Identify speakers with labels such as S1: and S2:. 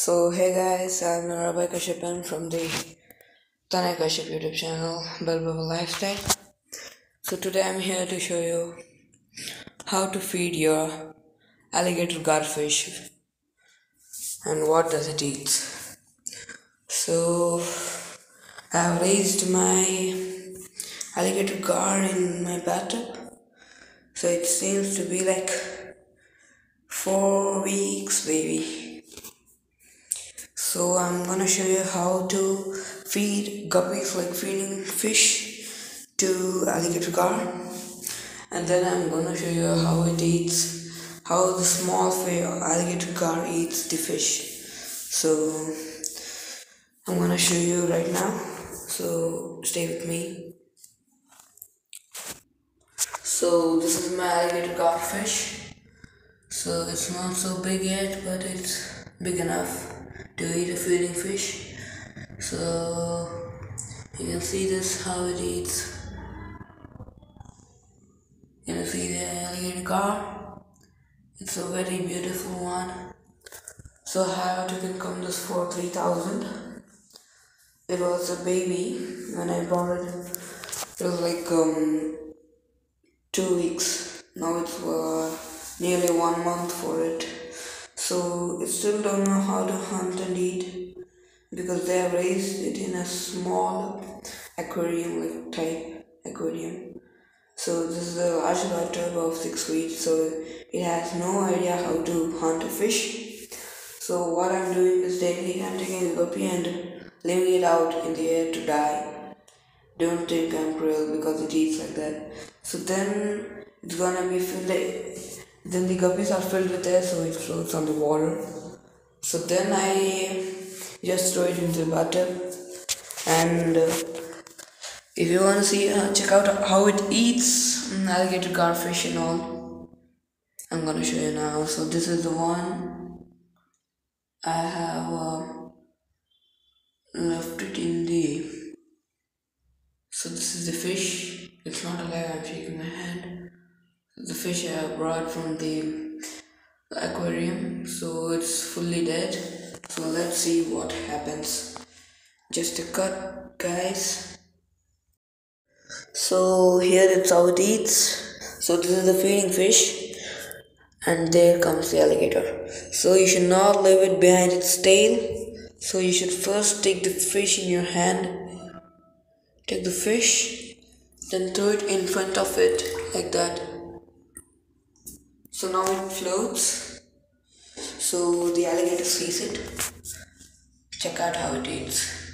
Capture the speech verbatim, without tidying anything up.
S1: So hey guys, I'm Rabbi Kashyap from the Tanay Kashyap YouTube channel, Bellbubble Lifestyle. So today I'm here to show you how to feed your alligator garfish and what does it eat. So I've raised my alligator gar in my bathtub. So it seems to be like four weeks baby. So I'm gonna show you how to feed guppies, like feeding fish to alligator gar, and then I'm gonna show you how it eats, how the small fish alligator gar eats the fish. So I'm gonna show you right now. So stay with me. So this is my alligator gar fish. So it's not so big yet, but it's big enough to eat a feeding fish. So you can see this how it eats. You can see the alligator gar. It's a very beautiful one. So I had to income this for three thousand. It was a baby when I bought it. It was like um two weeks. Now it's uh, nearly one month for it. So it still don't know how to hunt and eat because they have raised it in a small aquarium, like type aquarium. So this is a large bathtub of six feet, so it has no idea how to hunt a fish. So what I'm doing is daily hunting a guppy and leaving it out in the air to die. Don't think I'm cruel because it eats like that. So then it's gonna be filled. Then the guppies are filled with air, so it floats on the water. So then I just throw it into the bathtub, and uh, if you want to see, uh, check out how it eats mm, alligator garfish and all. I'm gonna show you now. So this is the one I have uh, left it in the. So this is the fish. It's not alive. I'm shaking my hand. The fish I brought from the aquarium, so it's fully dead. So let's see what happens. Just a cut, guys. So here it's how it eats. So this is the feeding fish, and there comes the alligator. So you should not leave it behind its tail. So you should first take the fish in your hand. Take the fish, then throw it in front of it like that. So now it floats. So the alligator sees it. Check out how it eats.